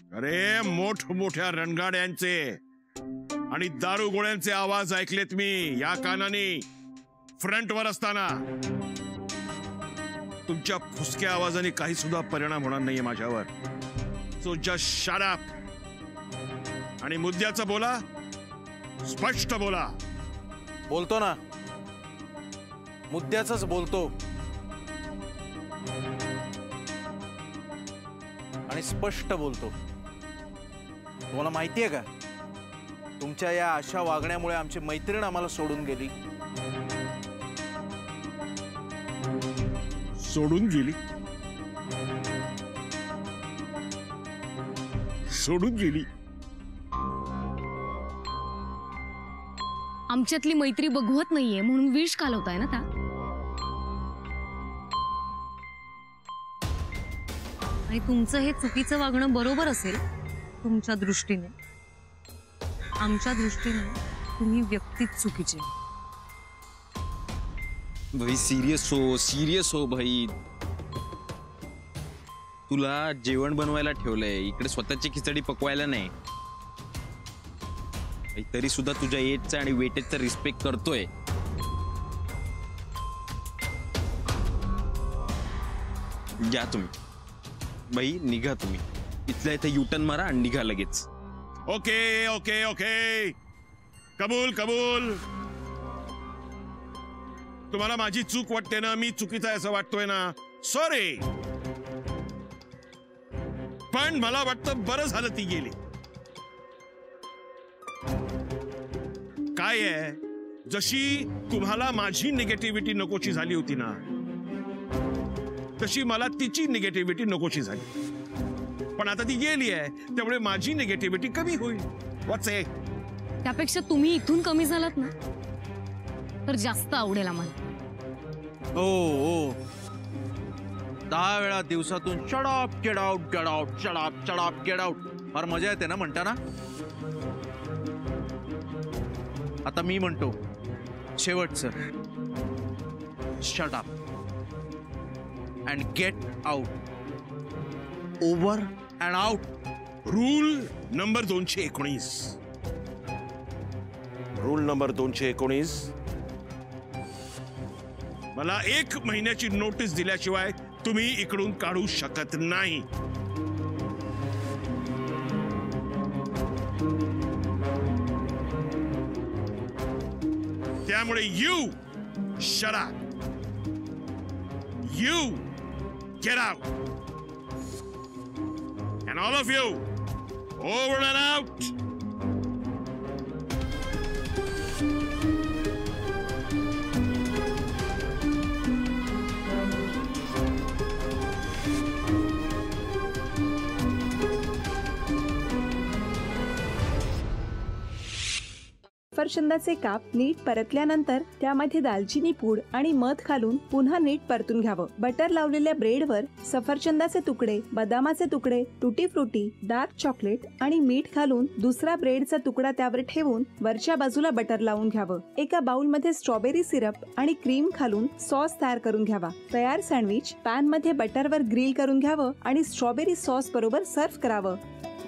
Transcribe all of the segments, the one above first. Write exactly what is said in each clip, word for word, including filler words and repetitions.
अरे मोठमोठ्या रणगाड्यांचे आणि दारू गोळ्यांचे आवाज ऐकलेत मी या कानाने फ्रंटवर असताना. तुमच्या फुसक्या आवाजाने काही सुद्धा परिणाम होणार नाहीये माझ्यावर. सो जस्ट शट अप आणि मुद्द्याचं बोला, स्पष्ट बोला. बोलतो ना, मुद्द्याचंच बोलतो आणि स्पष्ट बोलतो. तुम्हाला माहितीये का, तुमच्या या अशा वागण्यामुळे आमची मैत्रीण आम्हाला सोडून गेली. सोडून गेली? सोडून गेली? आमच्यातली मैत्री बघवत नाहीये म्हणून विष घालवताय ना त्या. आणि तुमचं हे चुकीचं वागणं बरोबर असेल तुमच्या दृष्टीने. आमच्या दृष्टीने तुम्ही व्यक्तीच चुकीचे. भाई सिरियस हो, सिरियस हो भाई. तुला जेवण बनवायला ठेवलंय, इकडे स्वतःची खिचडी पकवायला नाही. तरी सुद्धा तुझ्या एजचा आणि वेटेजचा रिस्पेक्ट करतोय. जा तुम्ही बाई, निघा तुम्ही इथल्या इथे युटर्न मारा आणि निघा लगेच. ओके ओके ओके, कबूल कबूल. तुम्हाला माझी चूक वाटते ना, मी चुकीचा आहे असं वाटतोय ना, सॉरी. पण मला वाटतं बरं झालं ती गेली. काय आहे, जशी तुम्हाला माझी निगेटिव्हिटी नकोची झाली होती ना, तशी मला तिची निगेटिव्हिटी नकोची झाली. पण आता ती गेली आहे, त्यामुळे माझी निगेटिव्हिटी कमी होईल. What's it? त्यापेक्षा तुम्ही इथून कमी झालात ना तर जास्त आवडेल आम्हाला. ओ ओ दहा वेळा दिवसातून shut up, get out, get out, shut up, shut up, get out फार मजा येते ना म्हणता ना. आता मी म्हणतो शेवटचं, shut up and get out. Over and out. Rule number दोनशे एकोणीस. रूल नंबर दोनशे एकोणीस. मला एक महिन्याची नोटीस दिल्याशिवाय तुम्ही इकडून काढू शकत नाही. त्यामुळे you shut up, you get out, and all of you over and out. सफरचंदाचे काप नीट परतल्यानंतर त्यामध्ये दालचिनी पूड आणि मध घालून पुन्हा नीट परतून घ्यावं. बटर लावलेल्या ब्रेडवर सफरचंदाचे तुकडे, बदामाचे तुकडे, टुटी फ्रुटी, डार्क चॉकलेट आणि मीठ घालून दुसरा ब्रेडचा तुकडा त्यावर ठेवून वरच्या बाजूला बटर लावून घ्यावं. एका बाउलमध्ये स्ट्रॉबेरी सिरप आणि क्रीम घालून सॉस तयार करून घ्यावा. तयार सँडविच पॅन मध्ये बटरवर ग्रिल करून घ्यावं आणि स्ट्रॉबेरी सॉस बरोबर सर्व्ह करावं.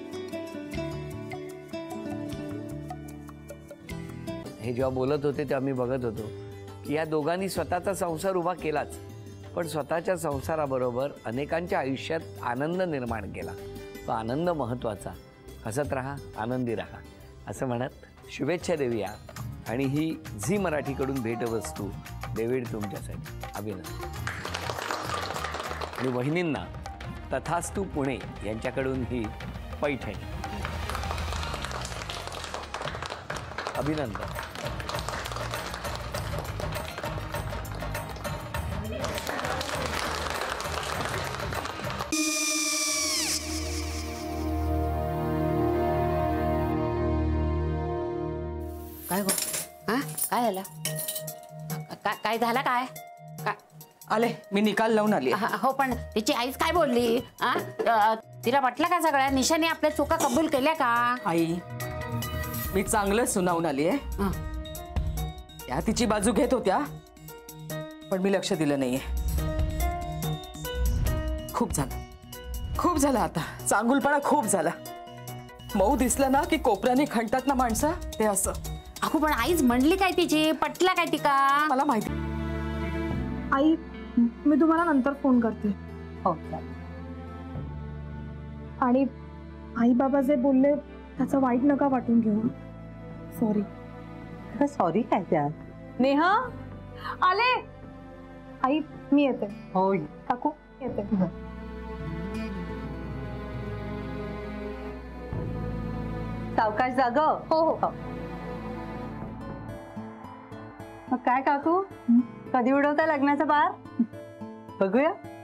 हे जेव्हा बोलत होते तेव्हा मी बघत होतो की या दोघांनी स्वतःचा संसार उभा केलाच, पण स्वतःच्या संसाराबरोबर अनेकांच्या आयुष्यात आनंद निर्माण केला. तो आनंद महत्त्वाचा. हसत राहा, आनंदी राहा असं म्हणत शुभेच्छा देऊया. आणि ही झी मराठीकडून भेटवस्तू डेव्हिड तुमच्यासाठी. अभिनंदन. आणि वहिनींना तथास्तू पुणे यांच्याकडून ही पैठणी. अभिनंदन. काय गो? हा काय झालं? काय झालं? काय काय आले मी निकाल लावून आली. हो पण तिची आईच काय बोलली? तिला वाटलं का सगळ्या निशाने आपल्या चुका कबूल केल्या का? आई मी चांगलं सुनावून आली आहे. त्या तिची बाजू घेत होत्या पण मी लक्ष दिलं नाहीये. खूप झालं. खूप झाला आता, चांगुलपणा खूप झाला. मऊ दिसलं ना की कोपऱ्याने खणतात ना माणसं, ते असं. अगो पण आईच म्हणली काय तिची, पटला काय तिका? मला माहिती. आई मी तुम्हाला नंतर फोन करते. हो. आणि आई बाबा जे बोलले त्याचं वाईट नका वाटून घेऊ. सॉरी. सॉरी काय त्या? नेहा आले. आई मी येते. हो काकू येते. सावकाश जाग. हो हो. मग काय काकू, कधी उडवता लग्नाचा बार? बघूया.